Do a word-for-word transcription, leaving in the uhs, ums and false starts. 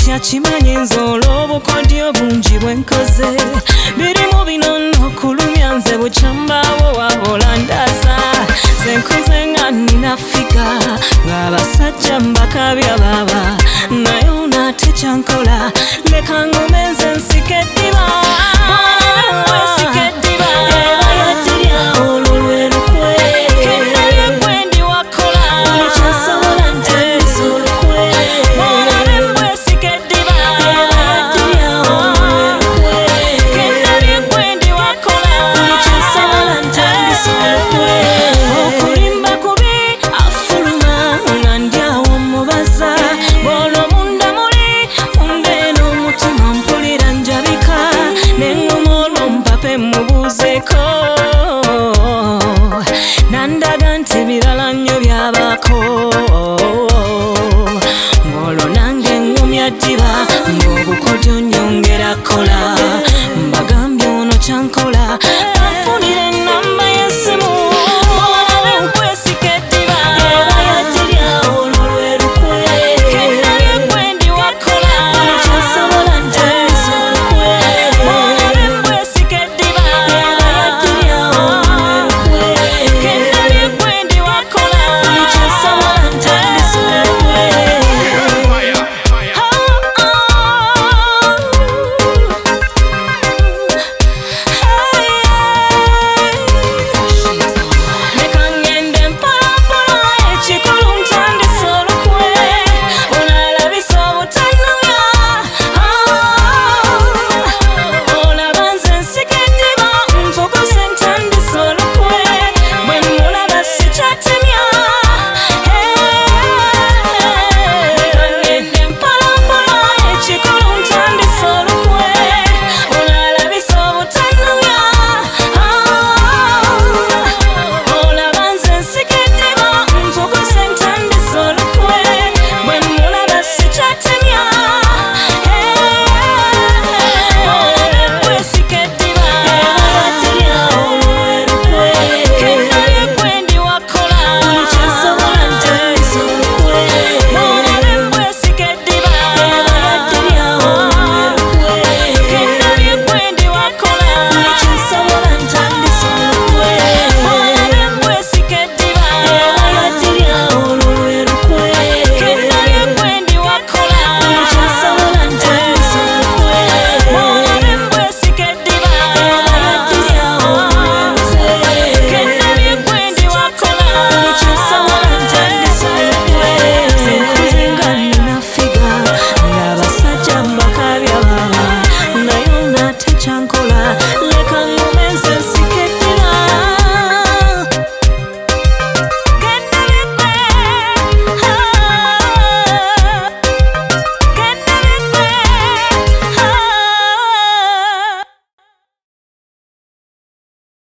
Kimanyi nze olw'obukodyo bungi bwenkoze birimu bino n'okulumya nze bukyambaawo wabola ndaasa ze nkoze nga nnina figa ng'abasajja mbakabya baba naye ono ate kyankola leka ngome nze nsika eddiba nsika eddiba eba yadirya olwo lwe lukwe kenna byegwe ndi wakola kyasobola ntandisa olukwe nandaga nti birala nnyo byabako ng'olwo nange ngumya ddiba ng'obukodyo nnyongera kola